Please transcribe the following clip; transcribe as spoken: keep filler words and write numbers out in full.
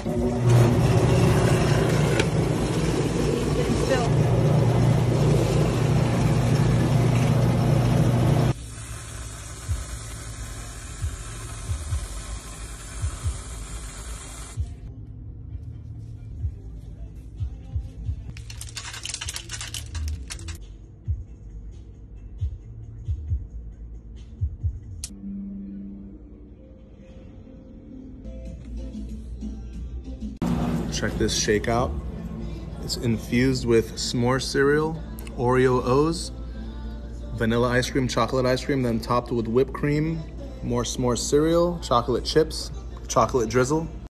Check this shake out. It's infused with s'more cereal, Oreo O's, vanilla ice cream, chocolate ice cream, then topped with whipped cream, more s'more cereal, chocolate chips, chocolate drizzle.